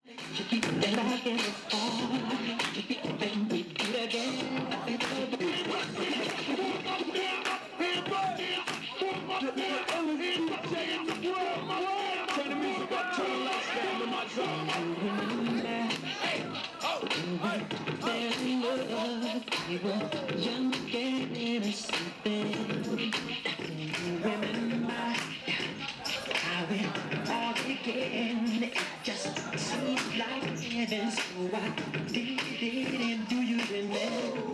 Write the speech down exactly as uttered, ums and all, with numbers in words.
You keep it like it's on. You keep it and we do it again. I think I'll do Turn the music up, turn the lights down to my drum. There's love, we were young and innocent then. Remember how we all began. It just seemed like heaven, so I did it, and do you remember?